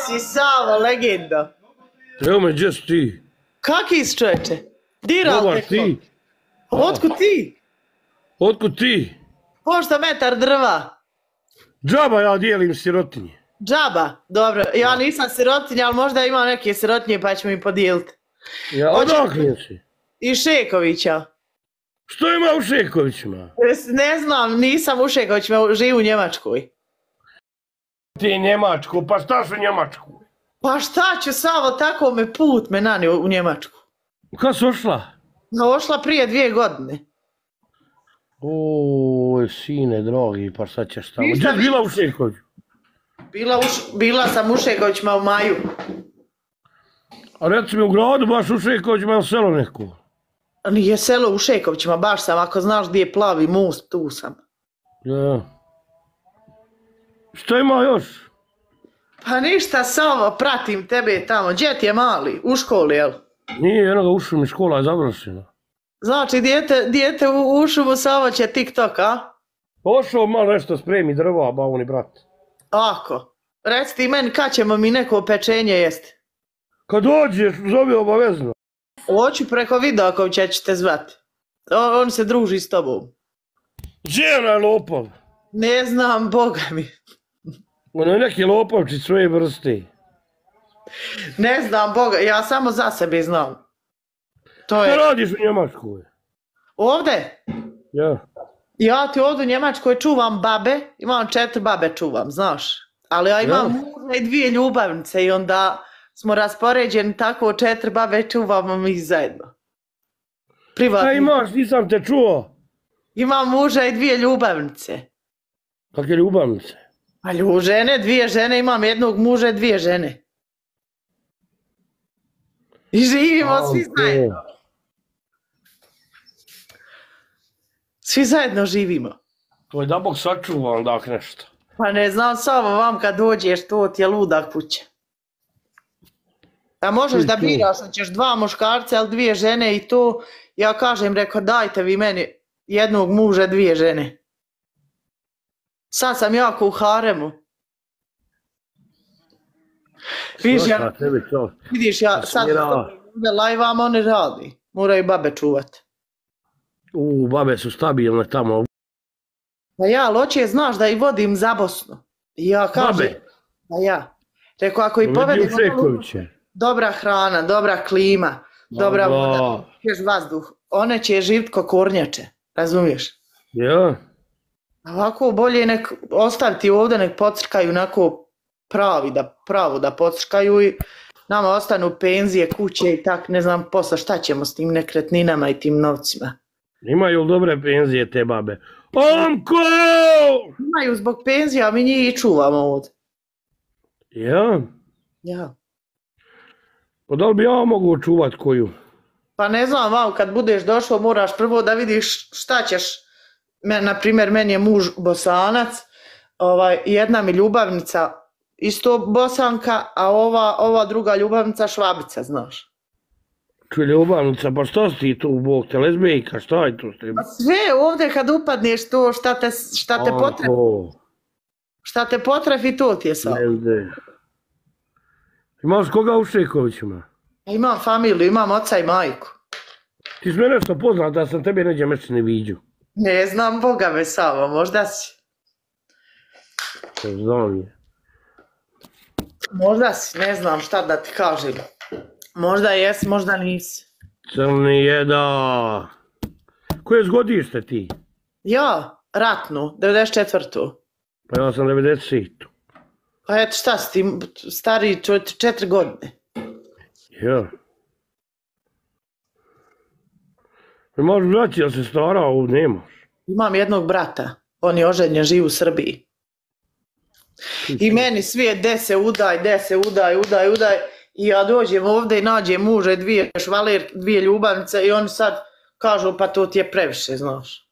si Savo, legenda? Evo me, gdje si ti? Kaki si čoveče? Diral Dobar neko? ti. Otkud ti? Otkud ti? Pošto metar drva. Džaba ja dijelim sirotinje. Džaba, dobro. Ja nisam sirotinja, ali možda ima neke sirotinje pa ćemo mi podijeliti. Ja, odakle si? I Šekovića. Što ima u Šekovićima? Ne znam, nisam u Šekovićima, živim u Njemačkoj. Ti Njemačku, pa šta su Njemačku? Pa šta ću, Savo, tako me put me nanio u Njemačku. Kad si ošla? Ošla prije 2 godine. Oj, sine, drogi, pa šta ćeš tamo? Gdje si bila u Šekoviću? Bila sam u Šekovićima u maju. A reci mi u gradu, baš u Šekovićima, je selo neko? Nije selo u Šekovićima, baš sam, ako znaš gdje je plavi most, tu sam. Ja. Što ima još? Pa ništa, Savo, pratim tebe tamo. Gdje ti je mali? U školi, jel? Nije, jednoga ušao mi, škola je završena. Znači, dijete u šumu Savo će TikTok, a? Ošao malo nešto spremi drva, bavuni brat. Ako. Reci ti meni kad ćemo mi neko pečenje jesti. Kad dođeš, zovi obavezno. Hoću preko Vidakovića će te zvati. On se druži s tobom. Gdje je onaj lopov? Ne znam, boga mi. Ono je neki lopovči svoje vrste. Ne znam, boga, ja samo za sebe znam. To je... Šta radiš u Njemačkoj? Ovdje? Ja. Ja ti ovdje u Njemačkoj čuvam babe, imam 4 babe čuvam, znaš. Ali ja imam muža i 2 ljubavnice i onda smo raspoređeni tako 4 babe čuvamo mi zajedno. Privatno. Šta imaš, nisam te čuo. Imam muža i 2 ljubavnice. Kakve ljubavnice? Pa žene, 2 žene, imam jednog muža i 2 žene. I živimo svi zajedno. Svi zajedno živimo. To je da Bog sačuva onda nešto. Pa ne znam, Savo, vam kad dođeš, to ti je luda kuća. A možeš da biraš, hoćeš 2 muškarca ili 2 žene i to, ja kažem, rekao, dajte vi meni jednog muža, 2 žene. Sad sam jako u haremu. Vidiš, ja sad lajvam, oni radi. Moraju babe čuvati. Babe su stabilne tamo. Pa ja, loće, znaš da i vodim za Bosnu. I ja kažem, babe? Pa ja. Rekao, ako i povedem, dobra hrana, dobra klima, dobra voda, vazduh, one će živjeti ko kornjače, razumiješ? Ja. Ovako bolje nek ostaviti ovdje, nek pocrkaju onako pravo da pocrkaju i nama ostanu penzije, kuće i tak, ne znam posla šta ćemo s tim nekretninama i tim novcima. Imaju dobre penzije te babe. Omko! Imaju zbog penzija, a mi njih i čuvamo ovdje. Ja? Ja. Pa da li bi ja mogu čuvat koju? Pa ne znam, malo kad budeš došao moraš prvo da vidiš šta ćeš. Na primjer, meni je muž Bosanac, jedna mi ljubavnica isto Bosanka, a ova druga ljubavnica Švabica, znaš. Čuj ljubavnica, pa šta si ti tu, Bog te lezbijka, šta je tu s tim? Sve ovdje kad upadneš to šta te potrebi. Šta te potrebi to ti je sad. Imaš koga u Šekovićima? Imam familiju, imam oca i majku. Ti si me nešto poznat da sam tebe neđe mešćine viđu. Ne znam, Boga me Savo, možda si. Znam je. Možda si, ne znam šta da ti kažem. Možda jesi, možda nisi. Crni jeda. Koje zgodište ti? Ja, ratnu, 94. Pa ja sam 90. Pa eto šta si ti, stariji 4 godine. Ja. Imaš braći, jel se starao, ovdje nemaš? Imam jednog brata, on je oženjen, živi u Srbiji. I meni svijet se udaj. I ja dođem ovdje i nađem muža i 2 švaler, 2 ljubavnice i oni sad kažu pa to ti je previše, znaš.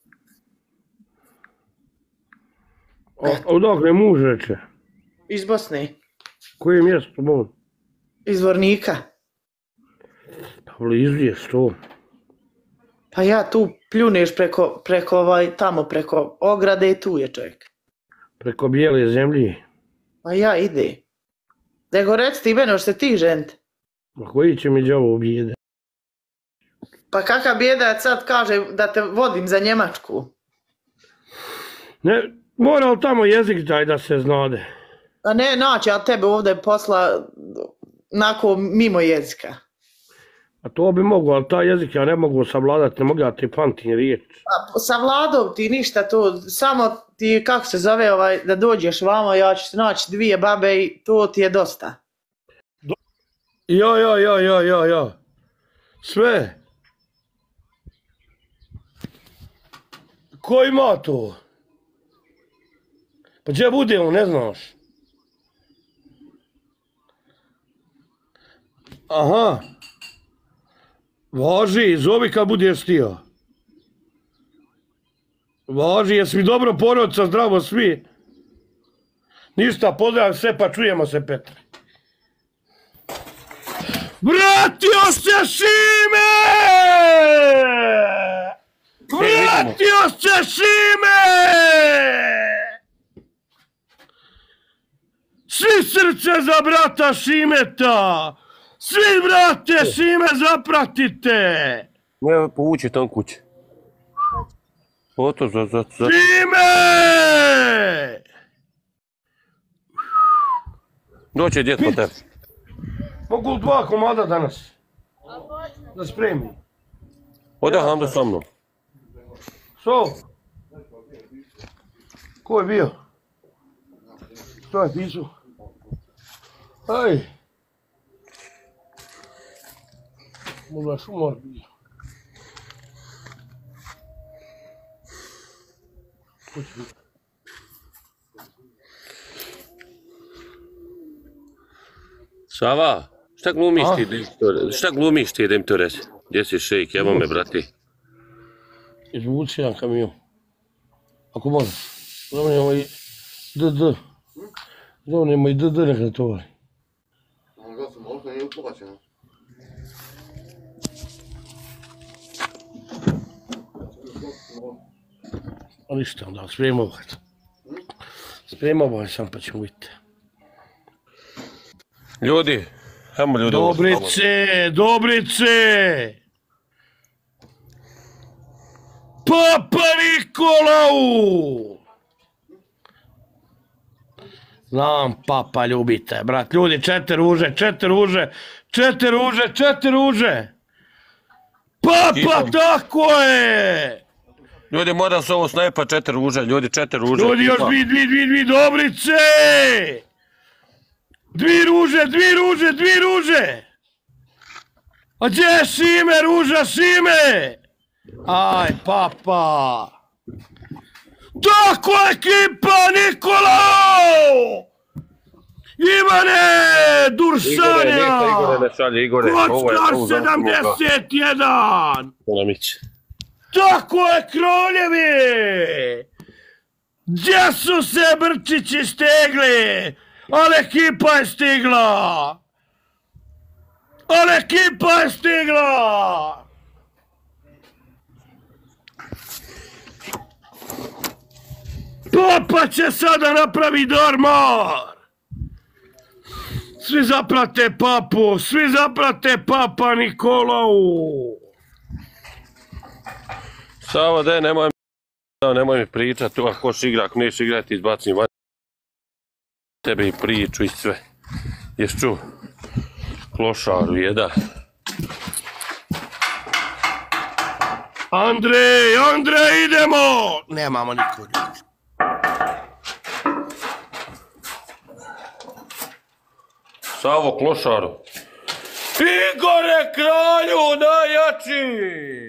Odakle muž reče? Iz Bosne. Koje mjesto, Bog? Iz Vornika. Blizu je to. Pa ja tu pljuneš tamo preko ograde i tu je čovjek. Preko bijele zemlje. Pa ja ide. Nego reci ti meni, hoćete ti ženiti? Ma koji će mi đavo bijede? Pa kakav bijedac sad kaže da te vodim za Njemačku? Ne, mora li tamo jezik taj da se znade? A ne, naći ja tebe ovdje posla onako mimo jezika. A to bi mogu, ali taj jezik ja ne mogu savladati, ne mogu ja ti pamtim riječ. Pa savladao ti ništa to, samo ti, kako se zove, da dođeš vamo, ja ću naći 2 babe i to ti je dosta. Jo. Sve. Ko ima to? Pa gdje budemo, ne znaš? Aha. Važi, zovi kad budeš stio. Važi, jesi mi dobro porodca, zdravo svi? Ništa, pozdrav sve pa čujemo se, Petre. Vratio se Šime! Vratio se Šime! Svi srce za brata Šimeta! Svi brate Šime zapratite! Ne, povući tam kuće. Oto za... Šime! Doće djet po tebi. Mogu 2 komada danas. Da spremi. Ode Hamdo sa mnom. Što? Ko je bio? Što je pisao? Aj! Možda šumar bio. Ko će biti? Sava, šta glumiš ti da im to reći? Gdje si šejk, jebo me, brati. Izvuci jedan kamion. Ako može. Zovnemo i DD. Zovnemo i DD neka tovari. Da sam možda nije uplaćeno. A ništa onda, spremamo ga. Spremamo ga sam pa ćemo vidjeti. Ljudi, ajmo ljudi. Dobrice! Papa Nikolau! Znam, papa ljubite, brat. Ljudi, 4 ruže! Papa, tako je! Ljudi, moram se ovo snajpa 4 ruže, ljudi, 4 ruže. Ljudi, još 2 Dobrice! 2 ruže! A gdje je Šime, ruža Šime? Aj, papa! Tako ekipa, Nikolao! Ivane, Dursanja! Igore ne šalje, Igore. Kockar 71! Polamić. Tako je, kraljevi! Gdje su se Brčići stegli? Ali ekipa je stigla! Papa će sada napravi dormar! Svi zaprate papa Nikolau! Sava, daj, nemoj mi pričat, tu ako hoćeš igrat, ako neš igrati, izbacim van tebe i priču i sve. Jesi čuo? Klošaru jedan. Andrej, idemo! Nemamo niko. Savo, klošaru. Igore, kralju, najjači!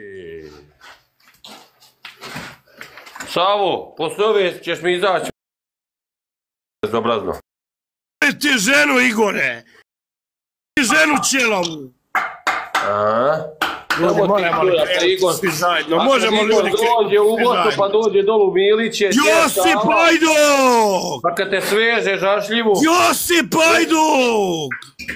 Savo, posle ove ćeš mi izaći. Bezobrazno. Ti ženu, Igore! Ti ženu Čelovu! Možemo li krenuti svi zajedno? Možemo li ljudi krenuti u gostu pa dođe dolu Miliće. Josip Hajduk! Pa kad te sveže žašljivu. Josip Hajduk!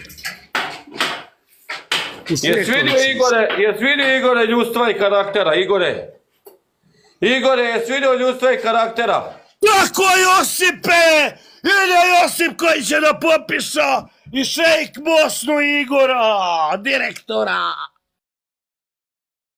Jesi vidio Igore ljudstva i karaktera, Igore? Igore, jesi vidio ljudstva i karaktera? Tako, Josipe! Ide Josip koji će da popiša I šejk Bosnu Igora, direktora.